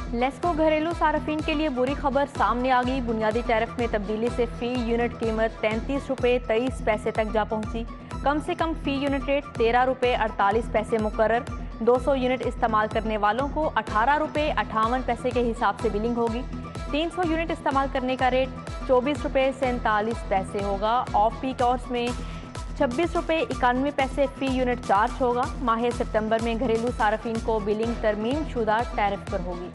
लेस्को घरेलू सार्फिन के लिए बुरी खबर सामने आ गई। बुनियादी टैरिफ में तब्दीली से फी यूनिट कीमत 33 रुपये 23 पैसे तक जा पहुंची। कम से कम फी यूनिट रेट 13 रुपये 48 पैसे मुकर्रर। 200 यूनिट इस्तेमाल करने वालों को 18 रुपये 58 पैसे के हिसाब से बिलिंग होगी। 300 यूनिट इस्तेमाल करने का रेट 24 रुपये 47 पैसे होगा। ऑफ पीक आवर्स में 26 रुपये 91 पैसे फी यूनिट चार्ज होगा। माह सितंबर में घरेलू सार्फिन को बिलिंग तरमीम शुदा टैरिफ पर होगी।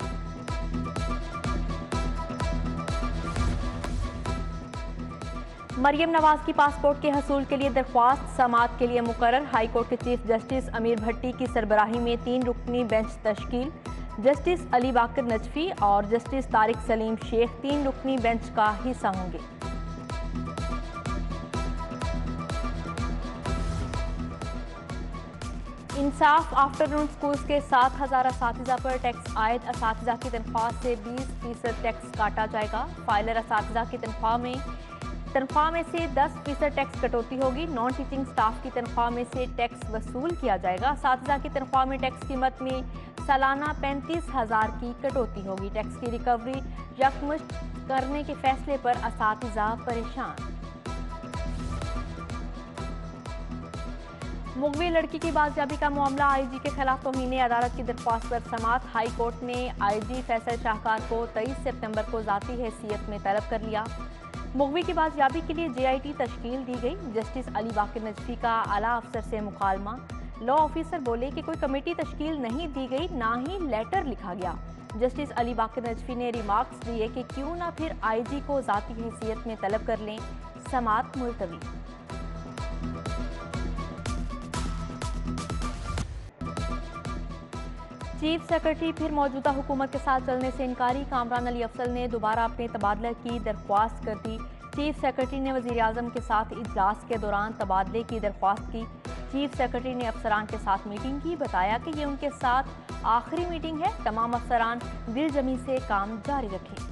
मरियम नवाज की पासपोर्ट के हसूल के लिए दरख्वास्त समाअत के लिए मुकर्रर। हाई कोर्ट के चीफ जस्टिस अमीर भट्टी की सरबराही में 3 रुकनी बेंच तश्कील। जस्टिस अली बाकर नजफी और जस्टिस तारिक सलीम शेख 3 रुकनी बेंच का हिस्सा होंगे। इंसाफ आफ्टरनून स्कूल्स के 7,000 असातिज़ा पर टैक्स आयद। असातिज़ा की तनख्वाह से 20% टैक्स काटा जाएगा। फाइलर असातिज़ा की तनख्वाह में से 10% टैक्स कटौती होगी। नॉन टीचिंग स्टाफ की तनख्वाह में से टैक्स वसूल किया जाएगा। असातिज़ा की तनख्वाह में टैक्स कीमत में सालाना 35,000 की कटौती होगी। टैक्स की रिकवरी यकमुश्त करने के फैसले पर असातिज़ा परेशान। मुगवी लड़की की बाजियाबी का मामला आईजी के खिलाफ तौहीन अदालत की दरख्वास्त पर समाअत। हाई कोर्ट ने आईजी फैसल शाहकार को 23 सितंबर को ज़ाती हैसियत में तलब कर लिया। मुगवी की बाजियाबी के लिए JIT तश्कील दी गई। जस्टिस अली बाकर नजफी का आला अफसर से मुकालमा। लॉ ऑफिसर बोले कि कोई कमेटी तश्कील नहीं दी गई, ना ही लेटर लिखा गया। जस्टिस अली बाकर नजफी ने रिमार्क्स दिए कि क्यों ना फिर आईजी को ज़ाती हैसियत में तलब कर लें। समाअत मुलतवी। चीफ सेक्रेटरी फिर मौजूदा हुकूमत के साथ चलने से इनकारी। कामरान अली अफसल ने दोबारा अपने तबादले की दरख्वास्त कर दी। चीफ सेक्रेटरी ने वज़ीर आज़म के साथ इजलास के दौरान तबादले की दरख्वास्त की। चीफ सेक्रेटरी ने अफसरान के साथ मीटिंग की। बताया कि ये उनके साथ आखिरी मीटिंग है। तमाम अफसरान दिलजमी से काम जारी रखें।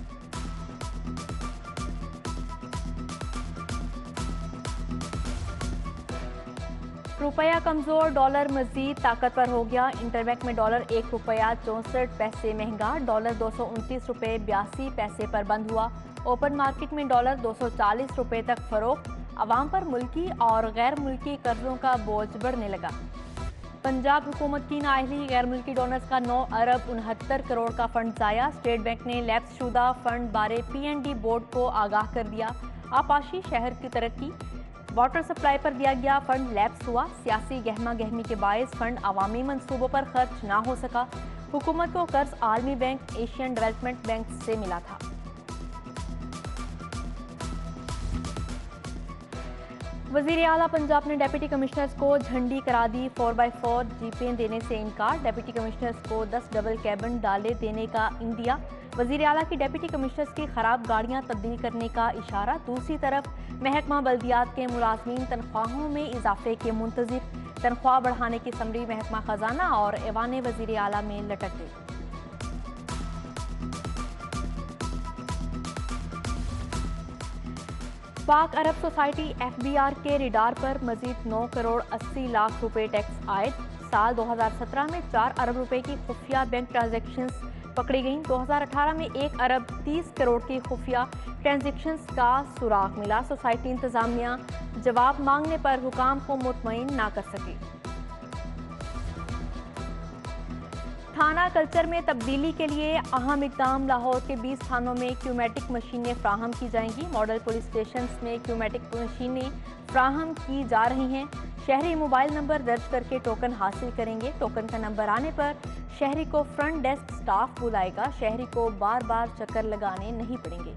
रुपया कमज़ोर, डॉलर मज़ीद ताकतवर हो गया। इंटरबैंक में डॉलर 1 रुपया 64 पैसे महंगा। डॉलर 229 रुपये 82 पैसे पर बंद हुआ। ओपन मार्केट में डॉलर 240 रुपये तक फरोख्त। अवाम पर मुल्की और गैर मुल्की कर्जों का बोझ बढ़ने लगा। पंजाब हुकूमत की नाअहली। गैर मुल्की डोनर्स का 9 अरब 69 करोड़ का फंड ज़ाया। स्टेट बैंक ने लैप्स शुदा फंड बारे PND बोर्ड को आगाह कर दिया। आपाशी शहर की तरक्की। वाटर सप्लाई पर दिया गया फंड लैप्स हुआ। सियासी गहमा गहमी के बायस फंड अवामी मंसूबों पर खर्च ना हो सका। हुकूमत को कर्ज आलमी बैंक, एशियन डेवलपमेंट बैंक से मिला था। वज़ीर आला पंजाब ने डिप्टी कमिश्नर्स को झंडी करा दी। 4x4 जीपें देने से इनकार। डिप्टी कमिश्नर्स को 10 डबल कैबिन डाले देने का इंदिया। वज़ीर आला की डिप्टी कमिश्नर्स की खराब गाड़ियां तब्दील करने का इशारा। दूसरी तरफ महकमा बल्दियात के मुलाजमीन तनख्वाहों में इजाफे के मुंतज़िर। तनख्वाह बढ़ाने की समरी महकमा खजाना और ऐवान वज़ीर आला में लटक गई। पाक अरब सोसाइटी FBR के रिडार पर मजीद 9 करोड़ 80 लाख रुपए टैक्स आयद। साल 2017 में 4 अरब रुपए की खुफिया बैंक ट्रांजैक्शंस पकड़ी गईं। 2018 में 1 अरब 30 करोड़ की खुफिया ट्रांजैक्शंस का सुराग मिला। सोसाइटी इंतजामिया जवाब मांगने पर हुकाम को मुतमईन ना कर सके। थाना कल्चर में तब्दीली के लिए अहम इकदाम। लाहौर के 20 थानों में क्यूमेटिक मशीनें फ्राहम की जाएंगी। मॉडल पुलिस स्टेशन में क्यूमेटिक मशीनें फ्राहम की जा रही हैं। शहरी मोबाइल नंबर दर्ज करके टोकन हासिल करेंगे। टोकन का नंबर आने पर शहरी को फ्रंट डेस्क स्टाफ बुलाएगा। शहरी को बार बार चक्कर लगाने नहीं पड़ेंगे।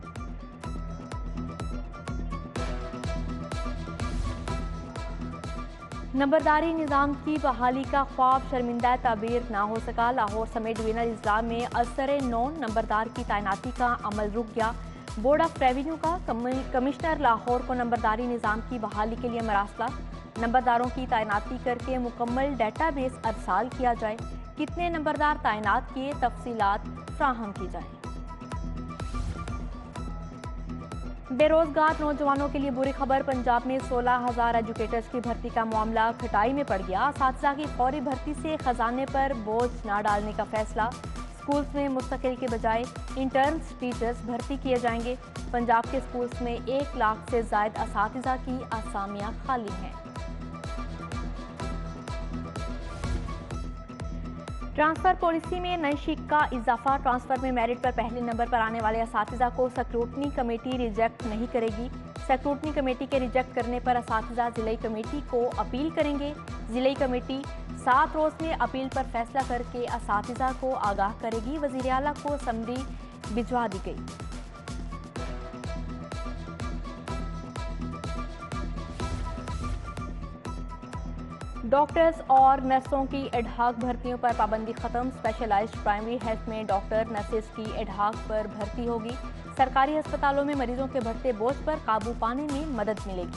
नंबरदारी निज़ाम की बहाली का ख्वाब शर्मिंदा ताबीर ना हो सका। लाहौर समेत डिवीजनल अजला में असर नौन नंबरदार की तैनाती का अमल रुक गया। बोर्ड ऑफ रेवेन्यू का कमिश्नर लाहौर को नंबरदारी निज़ाम की बहाली के लिए मरासला। नंबरदारों की तैनाती करके मुकम्मल डेटाबेस अरसाल किया जाए। कितने नंबरदार तैनात किए, तफसीलात फ्राहम की जाए। बेरोजगार नौजवानों के लिए बुरी खबर। पंजाब में 16,000 एजुकेटर्स की भर्ती का मामला खटाई में पड़ गया। असातिज़ा की फौरी भर्ती से खजाने पर बोझ न डालने का फैसला। स्कूल्स में मुस्तकिल के बजाय इंटर्न्स टीचर्स भर्ती किए जाएंगे। पंजाब के स्कूल्स में 1 लाख से ज़ायद असातिज़ा की असामियां खाली हैं। ट्रांसफ़र पॉलिसी में नई शीख का इजाफा। ट्रांसफ़र में मेरिट पर पहले नंबर पर आने वाले असातिज़ा को स्क्रूटनी कमेटी रिजेक्ट नहीं करेगी। स्क्रूटनी कमेटी के रिजेक्ट करने पर असातिज़ा ज़िले कमेटी को अपील करेंगे। ज़िले कमेटी 7 रोज़ में अपील पर फैसला करके असातिज़ा को आगाह करेगी। वज़ीर आला को समरी भिजवा दी गई। डॉक्टर्स और नर्सों की एडहाक भर्तियों पर पाबंदी खत्म। स्पेशलाइज्ड प्राइमरी हेल्थ में डॉक्टर नर्सेज की एडहाक पर भर्ती होगी। सरकारी अस्पतालों में मरीजों के बढ़ते बोझ पर काबू पाने में मदद मिलेगी।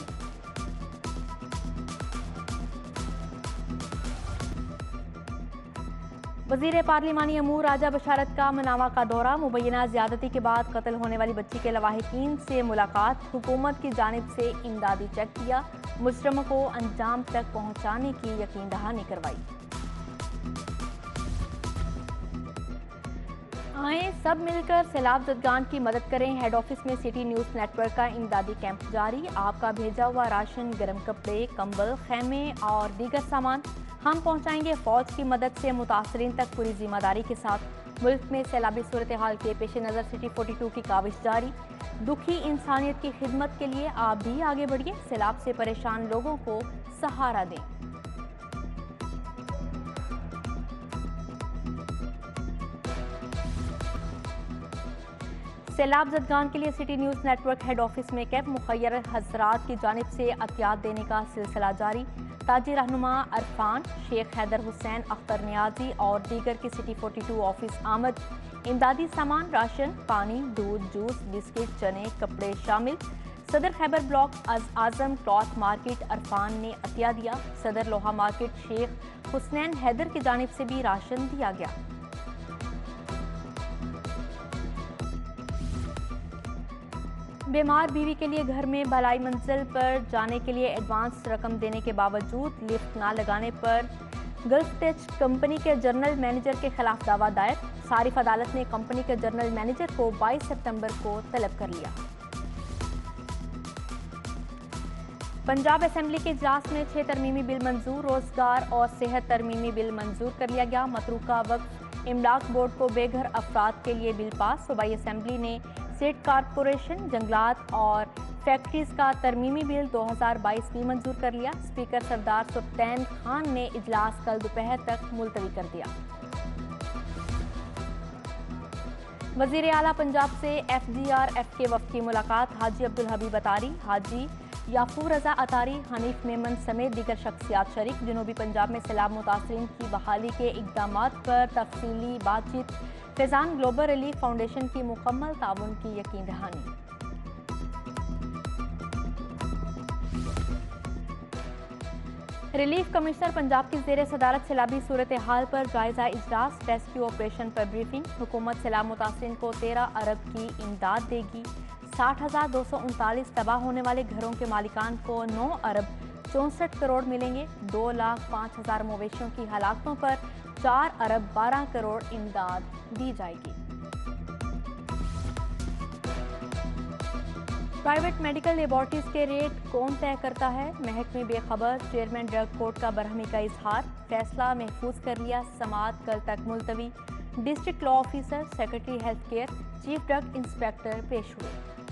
वजीर पार्लिमानी अमूर राजा बशारत का मनावा का दौरा। मुबैना ज्यादती के बाद कत्ल होने वाली बच्ची के लवाहिकीन से मुलाकात। हुकूमत की जानिब से इमदादी चेक किया। मुजरमों को अंजाम तक पहुंचाने की यकीन दहानी करवाई। आए सब मिलकर सैलाब ज़दगान की मदद करें। हेड ऑफिस में सिटी न्यूज़ नेटवर्क का इमदादी कैंप जारी। आपका भेजा हुआ राशन, गर्म कपड़े, कंबल, खेमे और दीगर सामान हम पहुंचाएंगे। फौज की मदद से मुतासरीन तक पूरी जिम्मेदारी के साथ। मुल्क में सैलाबी सूरत हाल के पेश नज़र सिटी 42 की काविश जारी। दुखी इंसानियत की खिदमत के लिए आप भी आगे बढ़िए। सैलाब से परेशान लोगों को सहारा दें। सैलाब ज़दगान के लिए city news network head office में कैंप। मुखय्यर हजरात की जानिब से अतियात देने का सिलसिला जारी। ताजी रहनुमा अरफान, शेख हैदर हुसैन, अख्तर नियाजी और दीगर की सिटी 42 ऑफिस आमद। इमदादी सामान, राशन, पानी, दूध, जूस, बिस्किट, चने, कपड़े शामिल। सदर Khyber block Azam cloth market Arfan ने अतिया दिया। सदर लोहा मार्केट शेख हुसैन हैदर की जानिब से भी राशन दिया गया। बीमार बीवी के लिए घर में भलाई मंजिल पर जाने के लिए एडवांस रकम देने के बावजूद लिफ्ट ना लगाने पर गल्फ टेच कंपनी के जनरल मैनेजर के खिलाफ दावा दायर। सारिफ अदालत ने कंपनी के जनरल मैनेजर को 22 सितंबर को तलब कर लिया। पंजाब असेंबली के इजलास में 6 तरमीमी बिल मंजूर। रोजगार और सेहत तरमीमी बिल मंजूर कर लिया गया। मतरूका वक्फ इमलाक बोर्ड को बेघर अफराद के लिए बिल पास। सूबाई असेंबली ने स्टेट कारपोरेशन, जंगलात और फैक्ट्रीज का तरमीमी बिल 2022 भी मंजूर कर लिया। स्पीकर सरदार सुल्तान खान ने इजलास कल दोपहर तक मुलतवी कर दिया। वजीर आला पंजाब से FDRF के वफ़द की मुलाकात। हाजी अब्दुल हबीब अतारी, हाजी याफूर रजा अतारी, हनीफ मेमन समेत दीगर शख्सियात शरीक। जनूबी पंजाब में सैलाब मुतासरीन की बहाली के इक़दामात पर तफसीली बातचीत। फैज़ान ग्लोबल रिलीफ फाउंडेशन की मुकम्मल ताउन की यकीन दहानी। रिलीफ कमिश्नर पंजाब की ज़ेर सदारत सैलाबी सूरत हाल पर जायजा इजलास। रेस्क्यू ऑपरेशन पर ब्रीफिंग। हुकूमत सैलाब मुतासरीन को 13 अरब की इमदाद देगी। 60,239 तबाह होने वाले घरों के मालिकान को 9 अरब 64 करोड़ मिलेंगे। 2,05,000 मवेशियों की हलाकतों पर 4 अरब 12 करोड़ इमदाद दी जाएगी। प्राइवेट मेडिकल लेबॉर्टरीज के रेट कौन तय करता है? महकमे बेखबर। चेयरमैन ड्रग कोर्ट का बरहमी का इजहार। फैसला महफूज कर लिया। समाअत कल तक मुलतवी। District law officer, secretary health care, chief drug inspector पेश हुए।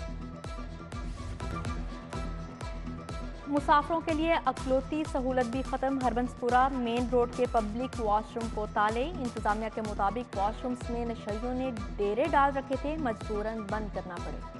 मुसाफिरों के लिए अकलौती सहूलत भी खत्म। हरबंसपुरा मेन रोड के पब्लिक वॉशरूम को ताले। इंतजामिया के मुताबिक वॉशरूम्स में नशइयों ने डेरे डाल रखे थे, मजबूरन बंद करना पड़े।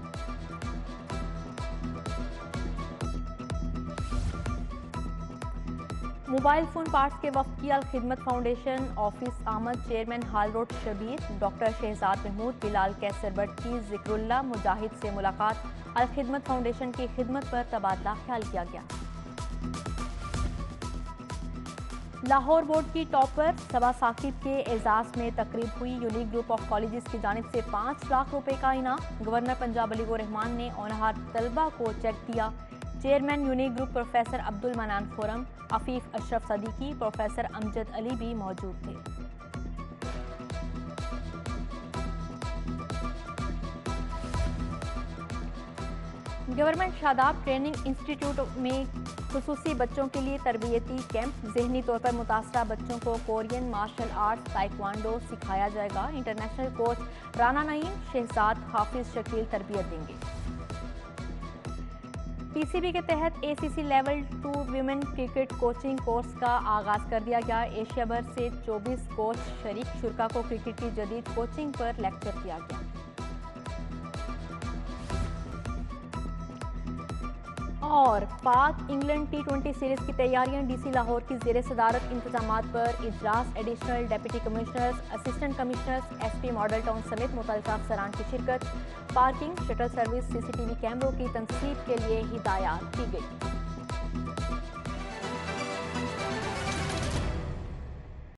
मोबाइल फोन पार्ट्स के वफ़द की अल-खिदमत फाउंडेशन ऑफिस आमद। Chairman Hall road Shabbir, doctor Shahzad Mahmood, Bilal Qaiser Butt की जिक्रुल्लाह मुजाहिद से मुलाकात। अल-खिदमत फाउंडेशन की खिदमत पर तबादला ख्याल किया गया। लाहौर बोर्ड की टॉपर सबा साकिब के एजाज में तकरीब हुई। यूनिक ग्रुप ऑफ कॉलेजेस की जानिब से 5 लाख रुपए का इनाम। गवर्नर पंजाब अली रहमान ने होनहार तलबा को चेक दिया। Chairman Unique group professor Abdul Manan Khurram, Afeef Ashraf Siddiqui, professor Amjad Ali भी मौजूद थे। गवर्नमेंट शादाब ट्रेनिंग इंस्टीट्यूट में खुसूसी बच्चों के लिए तरबियती कैंप। ज़हनी तौर पर मुतासरा बच्चों को कोरियन मार्शल आर्ट्स ताइक्वांडो सिखाया जाएगा। इंटरनेशनल कोच राना नईम, शहजाद हाफिज शकील तरबियत देंगे। पीसीबी के तहत ACC level 2 women cricket coaching course का आगाज कर दिया गया। एशिया भर से 24 कोच शरीक शुरा को क्रिकेट की जदीद कोचिंग पर लेक्चर किया गया। और पाक इंग्लैंड T20 सीरीज की तैयारियां। डीसी लाहौर की ज़ेर सदारत इंतजामात पर इजलास। Additional deputy commissioners, assistant commissioners, SP Model Town समेत मुतल्लिका अफसरान की शिरकत। पार्किंग, शटल सर्विस, सीसीटीवी कैमरों की तनसीब के लिए हिदायत दी गई।